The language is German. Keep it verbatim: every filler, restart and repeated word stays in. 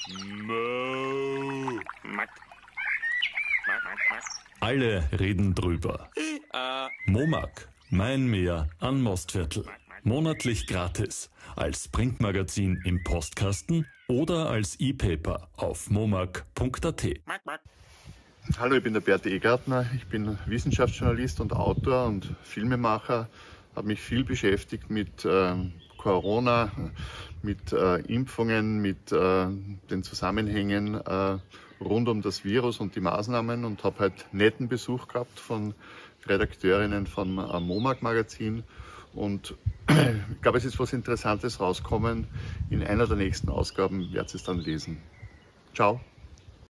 Mo. Alle reden drüber. Momag, mein Meer an Mostviertel. Monatlich gratis. Als Printmagazin im Postkasten oder als E-Paper auf momag punkt a t. Hallo, ich bin der Bert Egartner. Ich bin Wissenschaftsjournalist und Autor und Filmemacher. Habe mich viel beschäftigt mit äh, Corona, mit äh, Impfungen, mit äh, den Zusammenhängen äh, rund um das Virus und die Maßnahmen und habe halt netten Besuch gehabt von Redakteurinnen vom äh, Momag-Magazin. Und ich glaube, es ist was Interessantes rauskommen. In einer der nächsten Ausgaben werdet ihr es dann lesen. Ciao.